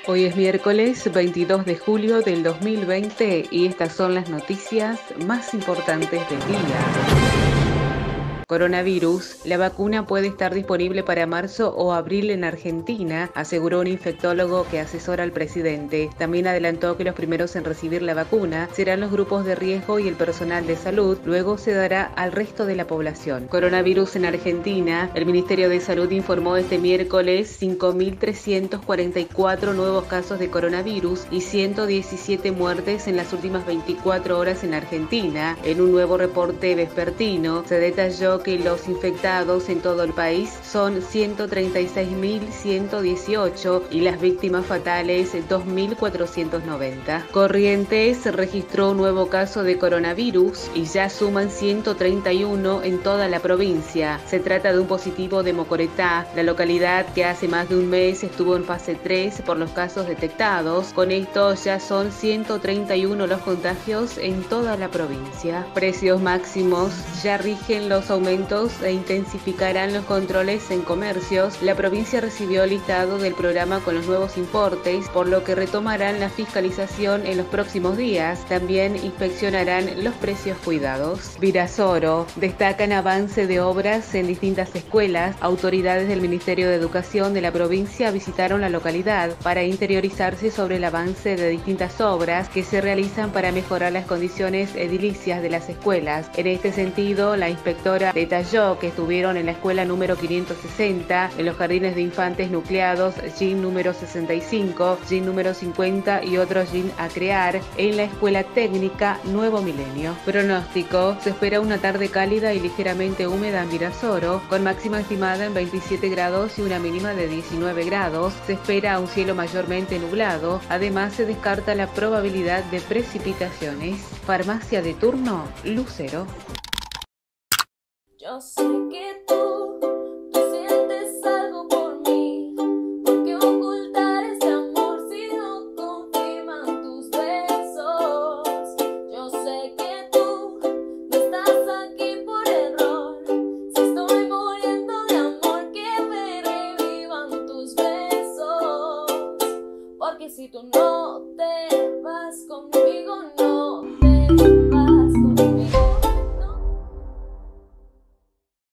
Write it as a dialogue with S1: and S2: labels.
S1: Hoy es miércoles 22 de julio del 2020 y estas son las noticias más importantes del día. Coronavirus. La vacuna puede estar disponible para marzo o abril en Argentina, aseguró un infectólogo que asesora al presidente. También adelantó que los primeros en recibir la vacuna serán los grupos de riesgo y el personal de salud, luego se dará al resto de la población. Coronavirus en Argentina. El Ministerio de Salud informó este miércoles 5.344 nuevos casos de coronavirus y 117 muertes en las últimas 24 horas en Argentina. En un nuevo reporte vespertino se detalló que los infectados en todo el país son 136.118 y las víctimas fatales 2.490. Corrientes registró un nuevo caso de coronavirus y ya suman 131 en toda la provincia. Se trata de un positivo de Mocoretá, la localidad que hace más de un mes estuvo en fase 3 por los casos detectados. Con esto ya son 131 los contagios en toda la provincia. Precios máximos. Ya rigen los aumentos e intensificarán los controles en comercios. La provincia recibió el listado del programa con los nuevos importes, por lo que retomarán la fiscalización en los próximos días. También inspeccionarán los precios cuidados. Virasoro. Destacan avance de obras en distintas escuelas. Autoridades del Ministerio de Educación de la provincia visitaron la localidad para interiorizarse sobre el avance de distintas obras que se realizan para mejorar las condiciones edilicias de las escuelas. En este sentido, la inspectora detalló que estuvieron en la escuela número 560, en los jardines de infantes nucleados, GIN número 65, GIN número 50 y otros GIN a crear, en la escuela técnica Nuevo Milenio. Pronóstico. Se espera una tarde cálida y ligeramente húmeda en Virasoro, con máxima estimada en 27 grados y una mínima de 19 grados. Se espera un cielo mayormente nublado. Además, se descarta la probabilidad de precipitaciones. Farmacia de turno, Lucero.
S2: Yo sé que tú sientes algo por mí. ¿Por qué ocultar ese amor si no confirman tus besos? Yo sé que tú no estás aquí por error. Si estoy muriendo de amor, que me revivan tus besos. Porque si tú no te vas conmigo,